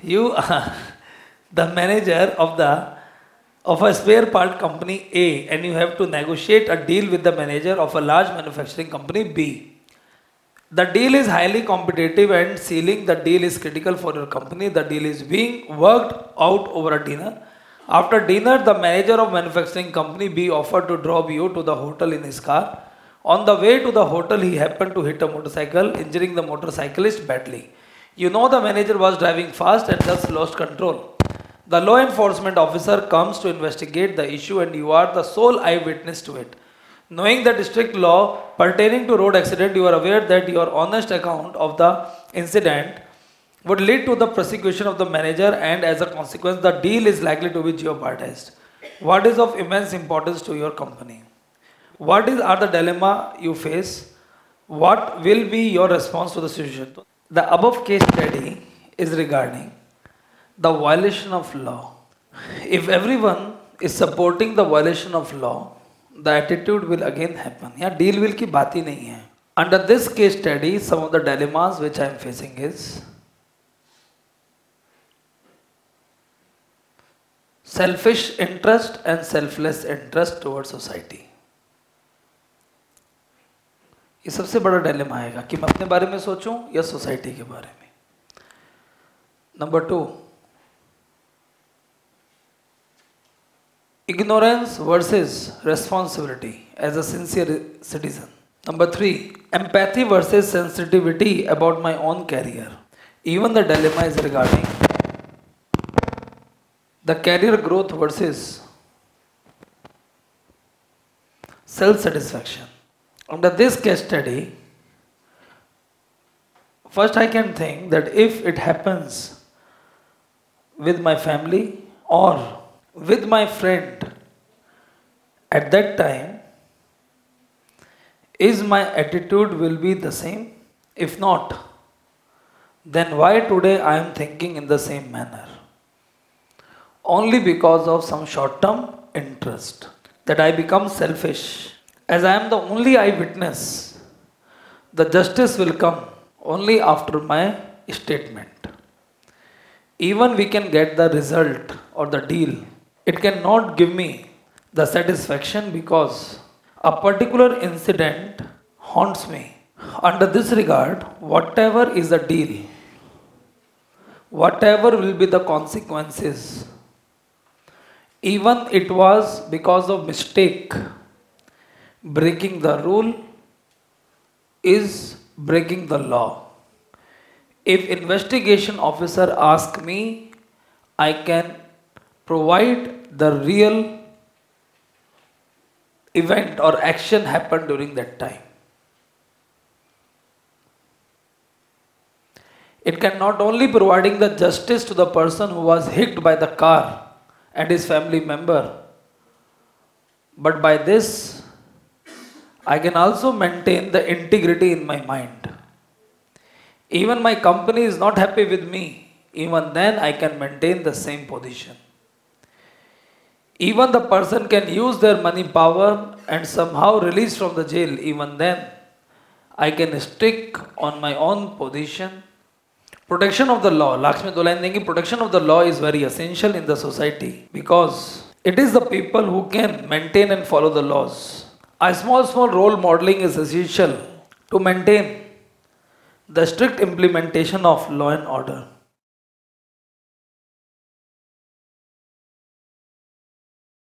You are the manager of a spare part company A, and you have to negotiate a deal with the manager of a large manufacturing company B. The deal is highly competitive and sealing the deal is critical for your company. The deal is being worked out over a dinner. After dinner, the manager of manufacturing company B offered to drop you to the hotel in his car. On the way to the hotel, he happened to hit a motorcycle, injuring the motorcyclist badly. You know the manager was driving fast and thus lost control. The law enforcement officer comes to investigate the issue and you are the sole eyewitness to it. Knowing the strict law pertaining to road accident, you are aware that your honest account of the incident would lead to the prosecution of the manager and as a consequence the deal is likely to be jeopardized. What is of immense importance to your company? What are the dilemma you face? What will be your response to the situation? The above case study is regarding the violation of law. If everyone is supporting the violation of law, the attitude will again happen. Yeah, deal will की बात ही नहीं है. Under this case study, some of the dilemmas which I am facing is selfish interest and selfless interest towards society. ये सबसे बड़ा dilemma आएगा कि मैं अपने बारे में सोचूं या सोसाइटी के बारे में. Number 2, ignorance versus responsibility as a sincere citizen. Number 3, empathy versus sensitivity about my own career. Even the dilemma is regarding the career growth versus self-satisfaction. Under this case study, first I can think that if it happens with my family or with my friend, at that time, is my attitude will be the same? If not, then why today I am thinking in the same manner? Only because of some short-term interest that I become selfish. As I am the only eyewitness, the justice will come only after my statement. Even we can get the result or the deal, it cannot give me the satisfaction because a particular incident haunts me. Under this regard, whatever is the deal, whatever will be the consequences, even it was because of mistake, breaking the rule is breaking the law. If investigation officer asks me, I can provide the real event or action happened during that time. It can not only providing the justice to the person who was hit by the car and his family member, but by this I can also maintain the integrity in my mind. Even my company is not happy with me, even then I can maintain the same position. Even the person can use their money power and somehow release from the jail, even then I can stick on my own position. Protection of the law. Last में दो line देंगे. Protection of the law is very essential in the society because it is the people who can maintain and follow the laws. A small role modeling is essential to maintain the strict implementation of law and order.